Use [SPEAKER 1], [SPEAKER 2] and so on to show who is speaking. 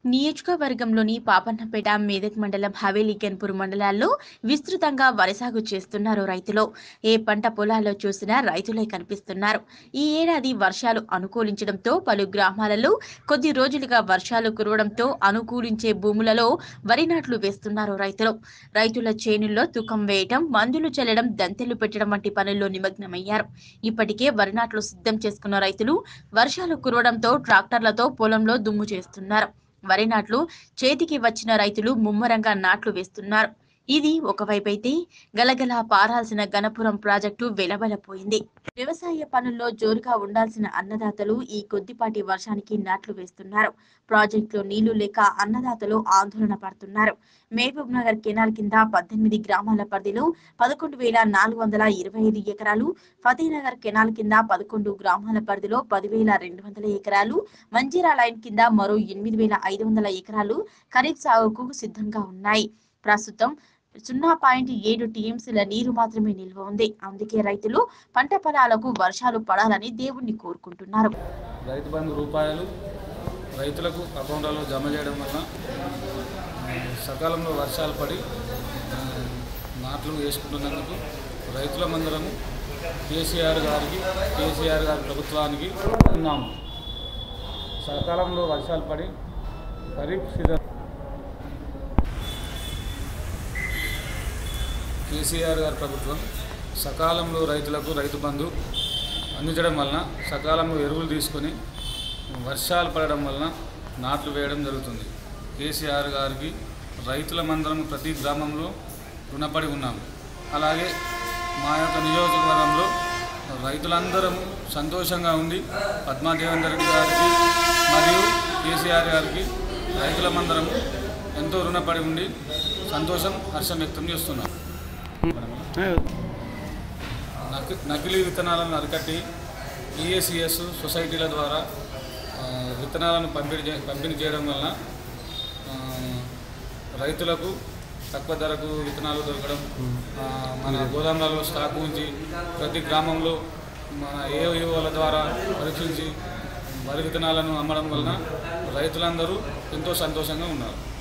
[SPEAKER 1] నియోజకవర్గంలోని పాపన్నపేట, మెదక్ మండలం హవేలీ, కెన్పూర్ మండలాల్లో విస్తృతంగా వరి సాగు చేస్తున్నారు రైతులు. ఏ పంట పొలాల్లో చూసినా రైతులే కనిపిస్తున్నారు. ఈ ఏడాది వర్షాలు అనుకూలించడంతో పలు గ్రామాలలో కొద్ది రోజులుగా వర్షాలు కురవడంతో అనుకూలించే భూములలో వరి నాట్లు వేస్తున్నారు రైతులు. రైతుల చేనుల్లో తుకం వేయటం, మందులు చల్లడం, దంతెలు పెట్టడం వంటి పనుల్లో నిమగ్నమయ్యారు. ఇప్పటికే వరి నాట్లు సిద్ధం చేసుకున్న రైతులు వర్షాలు కురవడంతో ట్రాక్టర్లతో పొలంలో దుమ్ము చేస్తున్నారు. వరి నాట్లు చేతికి వచ్చిన రైతులు ముమ్మరంగా నాట్లు వేస్తున్నారు. ఇది ఒకవైపైతే గలగల పారాల్సిన గణపురం ప్రాజెక్టు వెలవెలపోయింది. వ్యవసాయ పనుల్లో జోరుగా ఉండాల్సిన అన్నదాతలు ఈ కొద్దిపాటి వర్షానికి నాట్లు వేస్తున్నారు. ప్రాజెక్టులో నీళ్లు లేక అన్నదాతలు ఆందోళన పడుతున్నారు. మహబూబ్ నగర్ కెనాల్ కింద 18 గ్రామాల పరిధిలో 11,425 ఎకరాలు, ఫతేనగర్ కెనాల్ కింద 11 గ్రామాల పరిధిలో 10,200 ఎకరాలు, మంజీరా లైన్ కింద మరో 8,500 ఎకరాలు ఖరీఫ్ సాగుకు సిద్ధంగా ఉన్నాయి. ప్రస్తుతం 0.7 టీఎంసీల నీరు మాత్రమే నిల్వ ఉంది. అందుకే రైతులు పంట పొలాలకు వర్షాలు పడాలని దేవుణ్ణి కోరుకుంటున్నారు.
[SPEAKER 2] రైతు బంధు రూపాయలు రైతులకు అకౌంట్లలో జమ చేయడం వల్ల సకాలంలో వర్షాలు పడి నాట్లు వేసుకుంటున్నందుకు రైతులమందరము కేసీఆర్ గారి ప్రభుత్వానికి ఉన్నాము. సకాలంలో వర్షాలు పడి ఖరీఫ్ సీజన్ కేసీఆర్ గారి ప్రభుత్వం సకాలంలో రైతులకు రైతు బంధు అందించడం వలన సకాలంలో ఎరువులు తీసుకొని వర్షాలు పడడం వలన నాట్లు వేయడం జరుగుతుంది. కేసీఆర్ గారికి రైతులమందరం ప్రతి గ్రామంలో రుణపడి ఉన్నాము. అలాగే మా యొక్క నియోజకవర్గంలో రైతులందరం సంతోషంగా ఉండి పద్మాదేవేందర్ రెడ్డి గారికి మరియు కేసీఆర్ గారికి రైతులమందరం ఎంతో రుణపడి ఉండి సంతోషం, హర్షం వ్యక్తం చేస్తున్నాం. నకిలీ విత్తనాలను అరికట్టి ఈఏసిఎస్ సొసైటీల ద్వారా విత్తనాలను పంపిణీ చేయడం వలన రైతులకు తక్కువ ధరకు విత్తనాలు దొరకడం, మన గోదాములలో స్టాక్ ఉంచి ప్రతి గ్రామంలో మన ఏఓల ద్వారా పరీక్షించి వరి విత్తనాలను అమ్మడం వలన రైతులందరూ ఎంతో సంతోషంగా ఉన్నారు.